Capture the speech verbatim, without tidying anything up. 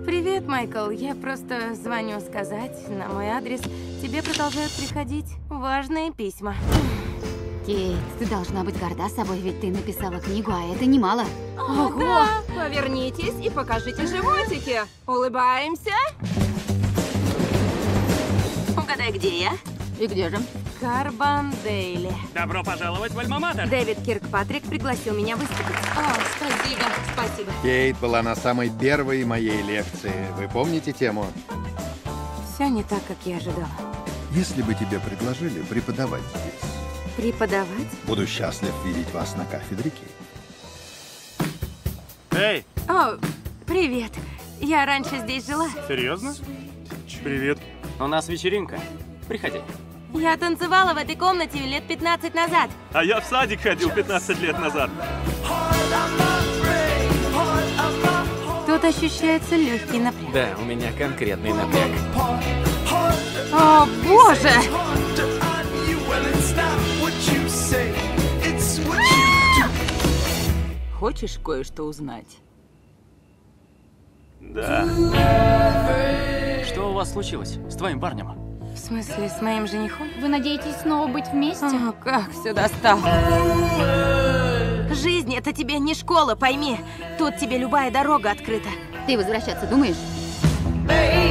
Привет, Майкл. Я просто звоню сказать на мой адрес. Тебе продолжают приходить важные письма. Кейт, ты должна быть горда собой, ведь ты написала книгу, а это немало. Ого! Да. Повернитесь и покажите животики. Улыбаемся. Угадай, где я? И где же? Карбандейле. Добро пожаловать в Альма-Матер. Дэвид Киркпатрик пригласил меня выступить. О, спасибо, спасибо. Кейт была на самой первой моей лекции. Вы помните тему? Все не так, как я ожидала. Если бы тебе предложили преподавать здесь, Преподавать? буду счастлив видеть вас на кафедре, Кейт. Эй, О, привет. Я раньше здесь жила. серьезно? Привет. У нас вечеринка. Приходи. Я танцевала в этой комнате лет пятнадцать назад. А я в садик ходил пятнадцать лет назад. Тут ощущается легкий напряг. Да, у меня конкретный напряг. О, боже! Хочешь кое-что узнать? Да. Что у вас случилось с твоим парнем? В смысле, с моим женихом? Вы надеетесь снова быть вместе? О, как все достало. Жизнь — это тебе не школа, пойми. Тут тебе любая дорога открыта. Ты возвращаться думаешь? Baby,